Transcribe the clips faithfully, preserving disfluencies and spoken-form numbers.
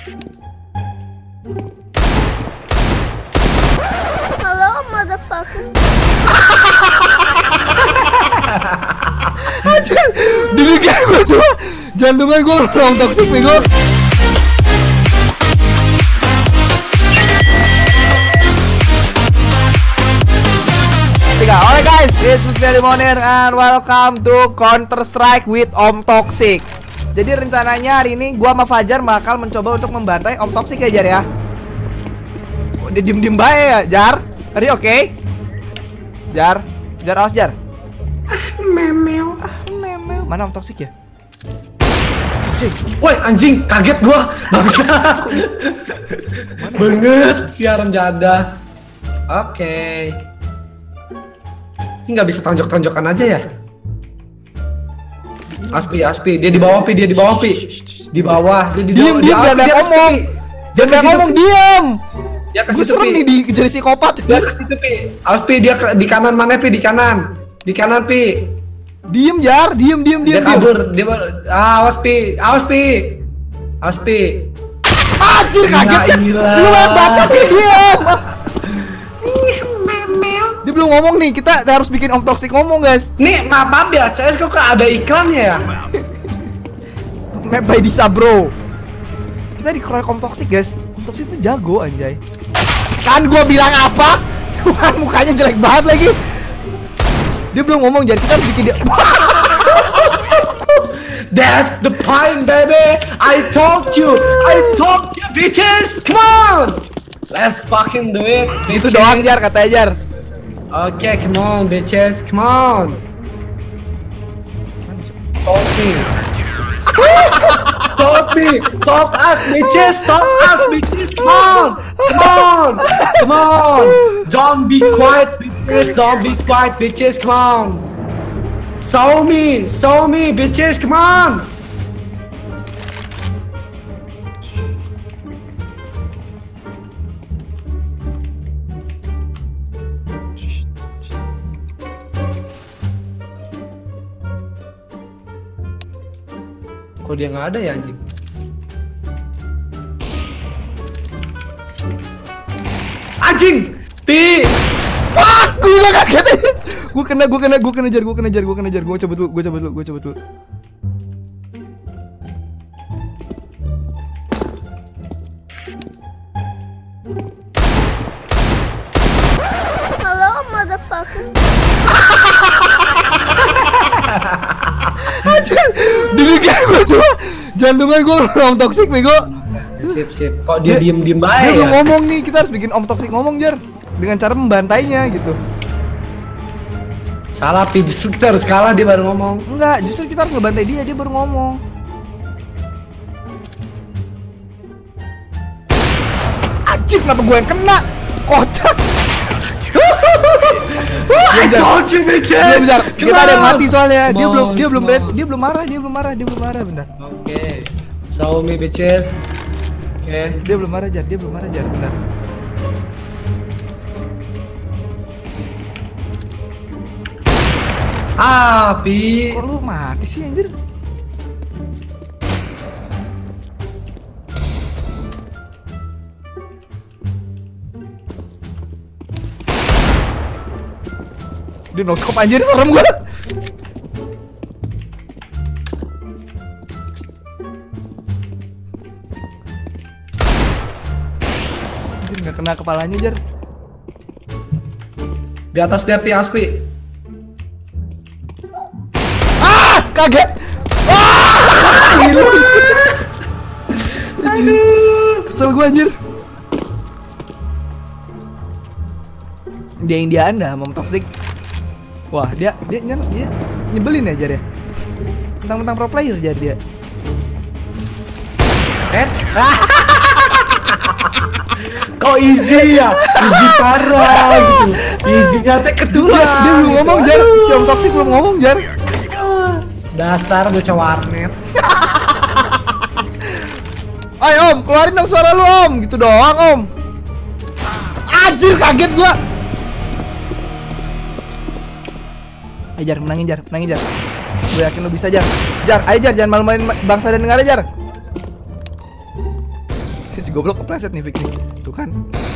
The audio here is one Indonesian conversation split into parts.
Halo, motherfucker. Anjir, dibikin gue semua. Jantungan gue orang toxic nih gue. Tiga, oke guys, it's Feli Monir and welcome to Counter Strike with Om Toxic. Jadi rencananya hari ini gua sama Fajar bakal mencoba untuk membantai Om Toxic ya Jar ya. Kok dia diem-diem bae ya Jar? Tadi oke okay? Jar, Jar awas Jar. Ah memel, ah memel. Mana Om Toxic ya? Woi anjing, kaget gua. Bangsa. Banget siaran jada. Oke. Okay. Ini nggak bisa tonjok-tonjokan aja ya? Aspi, Aspi, dia di bawah Pi, dia di bawah Pi, di bawah, dia di diem, diem, jangan ngomong, jangan ngomong, diem. Dia ke situ Pi, nih di jadi psikopat. Dia ke situ Pi, Aspi dia ke, di kanan mana Pi, di kanan, di kanan Pi. Diem Jar, diem, diem, diem. Dia kabur, dia awas Pi, awas Pi, awas Pi. Anjir kaget kan? Lu baca Pi, diem. Dia belum ngomong nih, kita harus bikin Om Toxic ngomong guys. Nih maaf ya, C S kok ada iklannya ya? Map by Disa bro. Kita dikeroyok Om Toxic guys. Om Toxic itu jago anjay. Kan gua bilang apa? Tuhan mukanya jelek banget lagi. Dia belum ngomong, jadi kita harus bikin dia. That's the point baby. I told you, I told you bitches. Come on, let's fucking do it. Itu doang Jar, katanya Jar. Oke, okay, come on, bitches, come on. Talk me. Talk me. Talk us, bitches. Talk us, bitches. Come on. Come on. Come on. Don't be quiet, bitches. Don't be quiet, bitches. Come on. Show me. Show me, bitches. Come on. Kok dia nggak ada ya anjing? Anjing! Pi! Fuck! Gue gak kaget. Gue kena, gue kena, gue kena Jar, gue kena Jar, gue kena Jar. Gue coba dulu, gue coba dulu, gue coba dulu. Halo, motherfucker. Anjir, dibikin gue semua. Jantungan gue Om Toxic bego. Sip sip. Kok dia diem diem baik Dia ya? belum ngomong nih, kita harus bikin Om Toxic ngomong Jar. Dengan cara membantainya gitu. Salah Pi, justru kita harus kalah dia baru ngomong. Enggak, justru kita harus ngebantai dia, dia baru ngomong. Anjir, kenapa gue yang kena? Kocak. I told you bitches. Bentar, kita ada yang mati soalnya. Dia belum dia belum dia belum marah, dia belum marah, dia belum marah bentar. Oke. Show me bitches. Oke. Dia belum marah Jar, dia belum marah Jar, bentar. Ah, Pi. Kok lu mati sih anjir? Dia nokop anjir, serem gua. Anjir nggak kena kepalanya Jar. Di atas dia Pi, Aspi. Ah, kaget. Ah! Aduh. Kesel gua anjir. Dia Indian dah, Om Toxic. Wah, dia dia nyel, dia nyebelin ya Jar ya. Mentang-mentang pro player Jar dia. Eh? Kok easy ya? Easy parah gitu. Easy-nya teh ketulah. Dia, dia belum ngomong Jar, si Om Toxic belum ngomong Jar. Dasar bocah warnet. Ayo Om, keluarin dong suara lu Om. Gitu doang Om. Anjir, kaget gua. Ayo Jar, menangin Jar, menangin Jar. Gue yakin lu bisa Jar. Jar, ayo Jar, jangan malu-maluin bangsa dan negara Jar. si goblok kepleset nih Vicky. Tuh kan.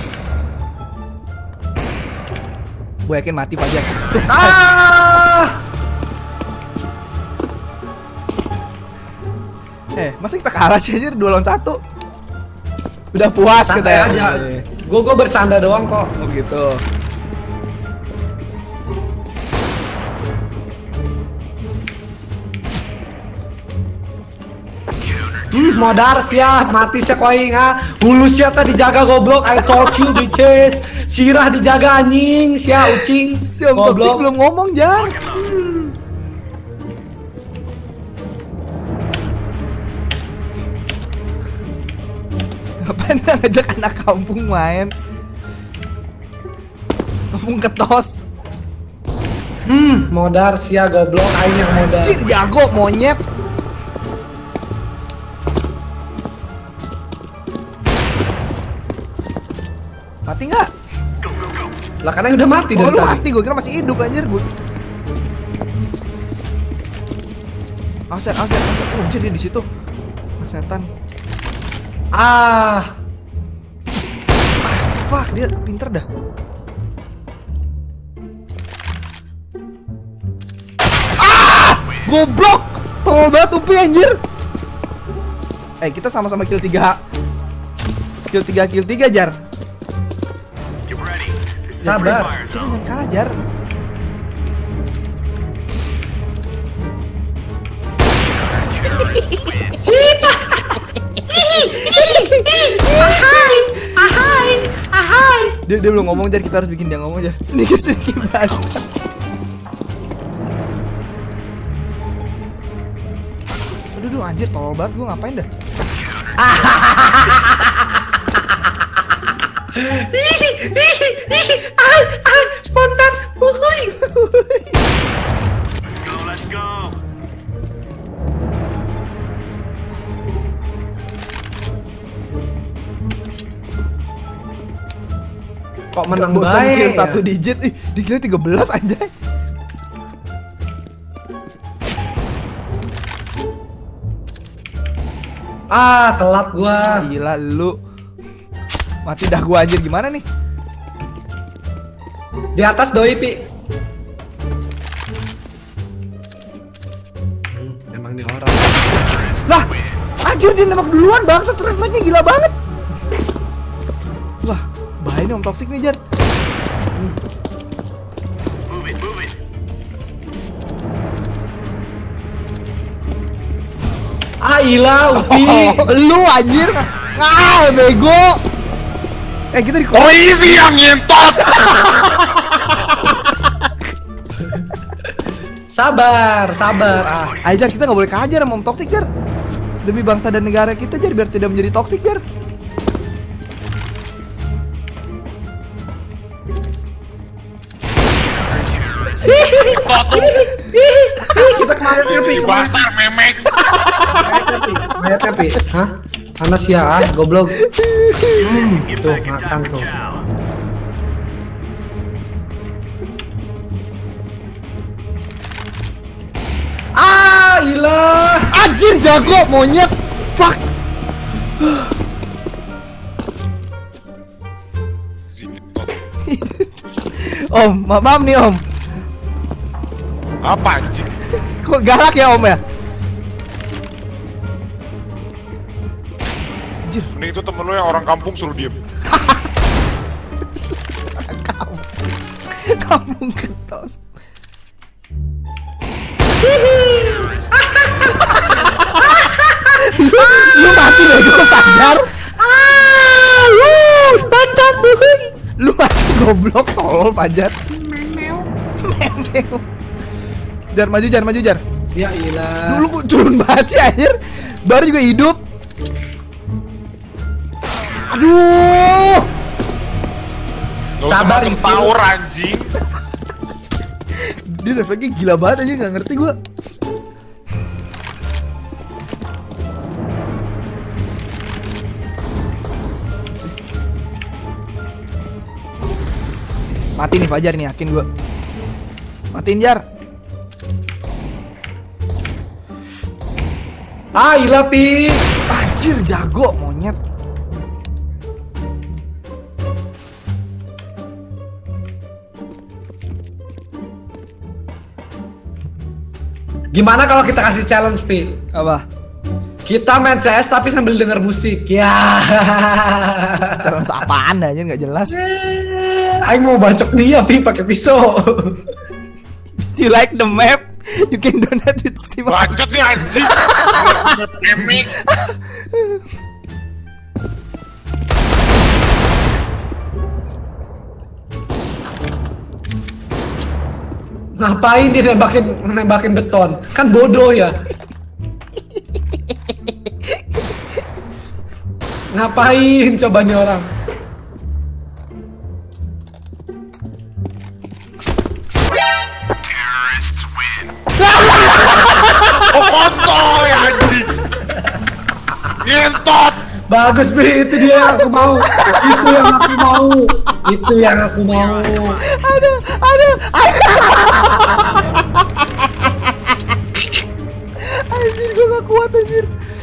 Gue yakin mati Fajar. Tuh. Ah! Eh, masa kita kalah sih anjir dua lawan satu? Udah puas Santai kita ya. aja. Gue gue bercanda doang kok. Oh gitu. Hmm, modar siap, mati siap koing ha. Hulu siap tadi dijaga goblok. I told you bitches. Sirah dijaga anjing, siap ucing. Si Om Toxic belum ngomong, Jar. Ngapain ngajak anak kampung main? Kampung ketos. Hmm, modar siap goblok, aing yang modar. Anjir, jago monyet. Mati nggak? Lah karena udah mati Oh, dari lu tadi. mati, gue kira masih hidup anjir gue. Aset, aset, aset. Oh, anjir dia di situ. Setan. Ah, Fuck, dia pinter dah. Ah! Goblok! Tolol banget Upi anjir. Eh, kita sama-sama kill tiga. Kill tiga, kill tiga, Jar. sabar. Kita jangan kalah, Jar. Ahai, ahai, ahai. Dia, dia belum ngomong, Jar. Kita harus bikin dia ngomong, Jar. Sedikit-sedikit basta. Aduh, aduh, anjir, tolol banget. Gue ngapain dah? Spontan. Wuhui. Kok menang Bosan baik kill ya? satu digit. Ih, dikira tiga belas anjay. Ah, telat gua. Gila lu. Mati dah gua anjir, gimana nih? Di atas doi, Pi. Hmm, emang nih orang. Lah, anjir dia nembak duluan, bangsat, refleksnya gila banget. Wah, bahaya nih Om Toxic nih, Jar. Ah, ilah, Upi. Oh, lu anjir. Ah, bego. Eh, kita di Oh, ini yang ngentot. Sabar, sabar. Ah, Ayo, Jar, kita nggak boleh kajar sama Om Toxic, Jar. Demi bangsa dan negara kita, Jar, biar tidak menjadi toxic, Jar. kita kemarin ya, Pi. Kemarin Basar memek. mayatnya, Pi. Hah? Panas ya, ah, goblok. Hmm, tuh, makan tuh. Ah, ilah. Anjir, jago, monyet. Fuck. Sini, tot. Om, ma maaf nih, Om. Apa anjing? Kok galak ya, Om ya? Anjir, Ini itu temen lu yang orang kampung suruh diem. kampung ketos. Lu mati bego, Fajar. Ah, lu bantam buhui. Lu mati goblok, tolol Fajar. Memeu. Jar, maju, Jar, maju, Jar. Ya ilah. Dulu kok turun banget sih anjir. Baru juga hidup. Aduh. Gak Sabar, usah Ipi. power anjing. Dia refleksnya gila banget aja, nggak ngerti gua. Mati nih Fajar nih, yakin gua. Matiin, Jar. Ah, ilah, Pi. Anjir, jago monyet. Gimana kalau kita kasih challenge, Pi? Apa? Kita main C S tapi sambil denger musik. Ya. Challenge apaan aja nggak jelas. Aing mau bacok dia, Pi, pakai pisau. You like the map? You can donate with Steam. Bacot nih anjing. Emek. Ngapain dia nembakin nembakin beton? Kan bodoh ya. Ngapain coba nih orang? Oh kontol ya anjing. Ngentot. Bagus, Bi, itu dia yang aku mau. Itu yang aku mau. Itu yang aku mau. Aduh, aduh, aduh. Anjir, gue gak kuat anjir.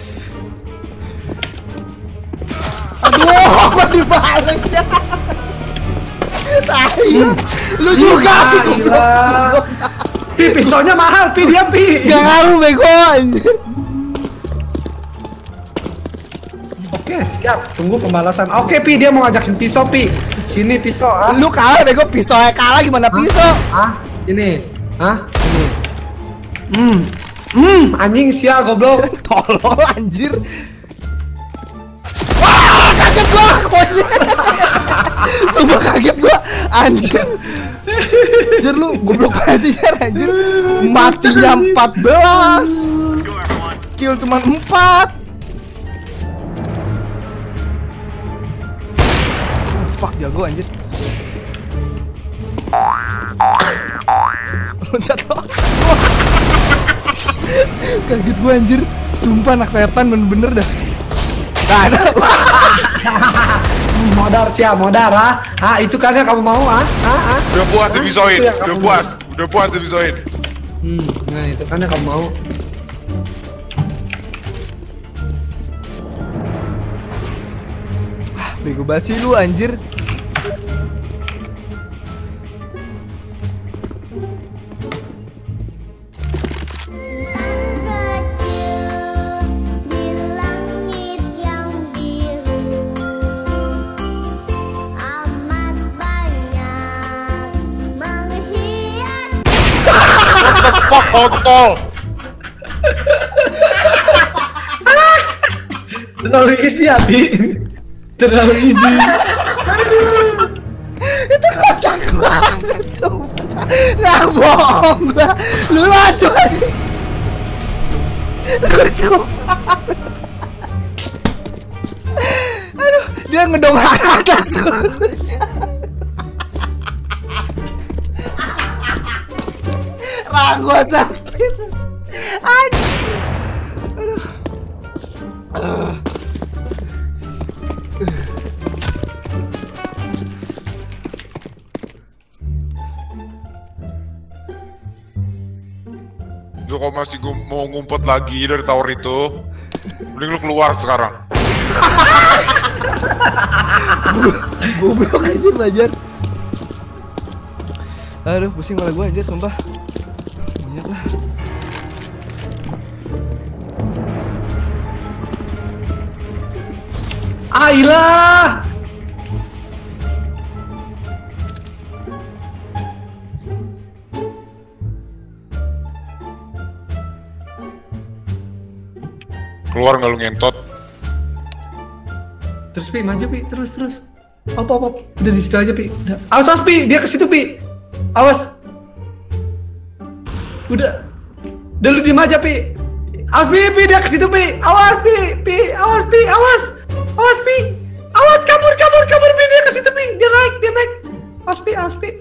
Aduh, kok dibales ya? Tai, lu juga. Gila. Pi, pisaunya mahal, Pi, dia, Pi. Gak ngaruh bego anjir. Oke, siap. Tunggu pembalasan. Oke, Pi, dia mau ngajakin pisau, Pi. Sini pisau, ah. Lu kalah bego, pisaunya kalah gimana pisau? Ah, ini. Hah? Ini. Hmm. Hmm, anjing sia goblok. Tolol anjir. Wah, kaget gua, konyol. Sumpah kaget gua, anjir. Anjir lu goblok aja ya anjir. Matinya empat belas. Kill cuma empat. Fuck, jago anjir. Loncat lo. Kaget gua anjir. Sumpah anak setan bener-bener dah. Nah, ada. Modar siap, modar, ah. Ah, itu kan yang kamu mau, ah. Ah, ah. Udah puas dipisoin. Itu yang Udah kamu puas. mau. Udah puas dipisoin. Hmm, nah itu kan yang kamu mau. Bego banget sih lu anjir. Fuck kontol. Terlalu easy, Abi. Terlalu easy. Itu kocak banget sumpah. Nggak bohong gua. Lu lucu kan? Lucu banget. Aduh, dia ngedongrak ke atas tuh. Rang gua sakit. Aduh. Aduh. Uh. Lu kok masih gua mau ngumpet lagi dari tower itu? Mending lu keluar sekarang. Goblok anjir Bajar. Aduh, pusing malah gua anjir sumpah. Banyak lah. Ailah. Keluar nggak lu ngentot? Terus, Pi, maju, Pi, terus terus. Op, op, op. Udah di situ aja, Pi. Udah. Awas, awas, Pi, dia ke situ, Pi. Awas. Udah. Udah lu diem aja, Pi. Awas, Pi, Pi, dia ke situ, Pi. Awas, Pi, Pi, awas, Pi, awas. Awas, Pi. Awas, kabur, kabur, kabur, Pi, dia ke situ, Pi. Dia naik, dia naik. Awas, Pi, awas, Pi.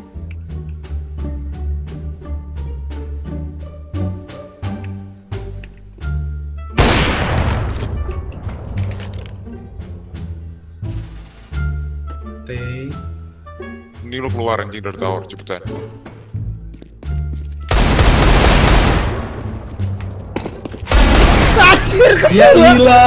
Pi. Ini lu keluar anjing dari tower, cepetan. Anjir kesel Ya gua. gila.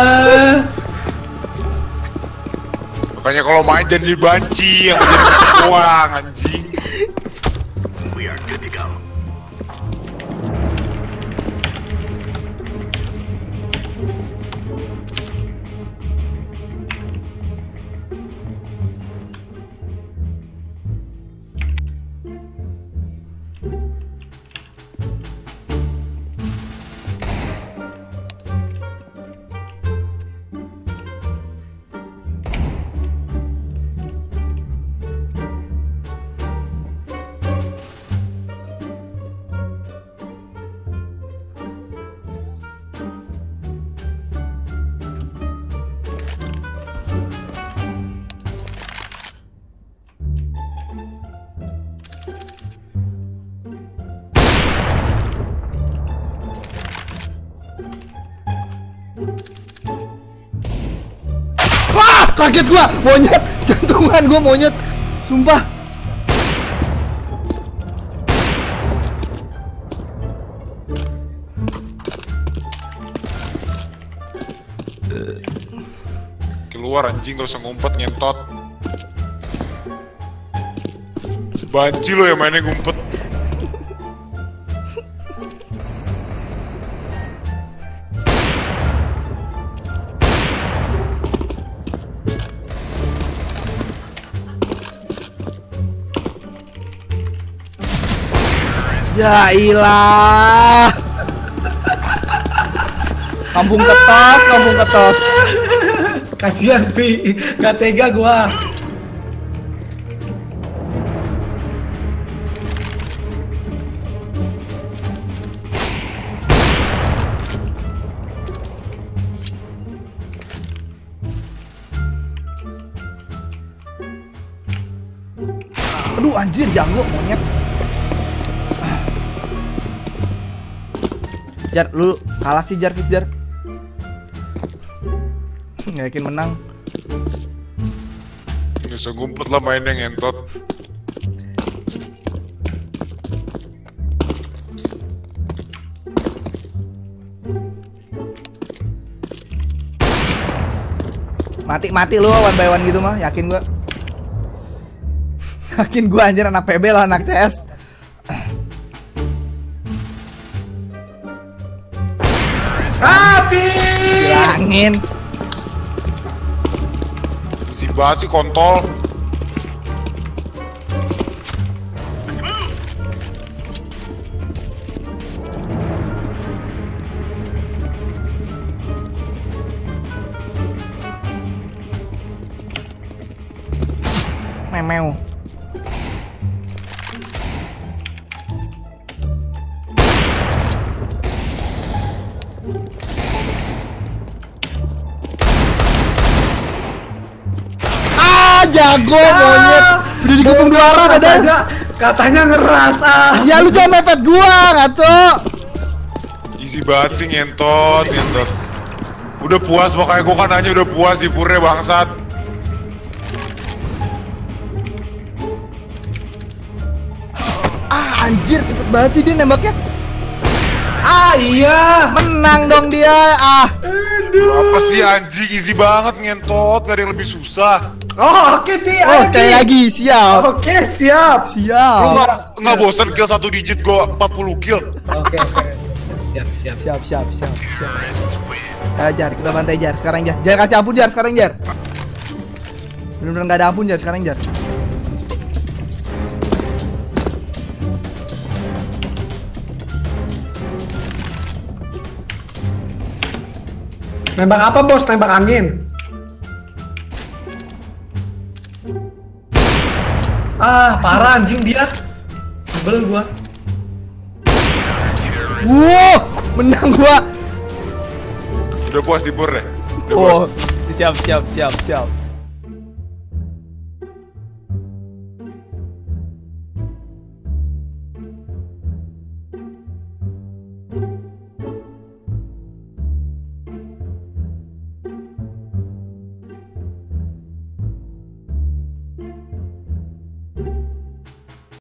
Makanya kalau main jangan dibanci, yang jadi uang anjing. Wah, kaget gua, monyet, jantungan gua monyet, sumpah. Keluar anjing, gak usah ngumpet ngentot. Banci lo yang mainnya ngumpet. Ya ilah. Kampung ketos, kampung ketos. Kasihan Pi, gak tega gua. Aduh anjir, jago monyet. Jar, lu kalah sih Jar, Fix Jar. Nggak yakin menang. Gak usah ngumpet lah mainnya ngentot. Mati-mati lu one by one gitu mah, yakin gua. Yakin gua anjir, anak P B lah anak C S. Api! Bilangin. Si banget sih kontol. Memeu. Jago monyet, udah dikepung dua orang ada. Katanya, katanya ngeras ah. Ya lu jangan mepet gua, ngaco. Easy banget sih ngentot, ngentot. Udah puas makanya gua kan nanya udah puas di pure bangsat. Ah anjir, cepet banget sih dia nembaknya. Ah iya, menang dong dia. Ah. Aduh. Apa sih anjing, easy banget ngentot, gak ada yang lebih susah. Oh oke Pi. Oh sekali lagi, siap. Oke siap. Siap. Lu gak, gak bosan kill satu digit gua empat puluh kill. Oke oke. Siap siap. Siap siap siap siap. Ayo Jar, kita bantai Jar sekarang Jar. Jar kasih ampun Jar sekarang Jar. Bener-bener gak ada ampun Jar sekarang Jar. Nembak apa bos? Nembak angin. Ah parah anjing dia. Sebel gua. Wow, menang gua. Udah puas di pure. Udah Oh, puas. siap siap siap siap.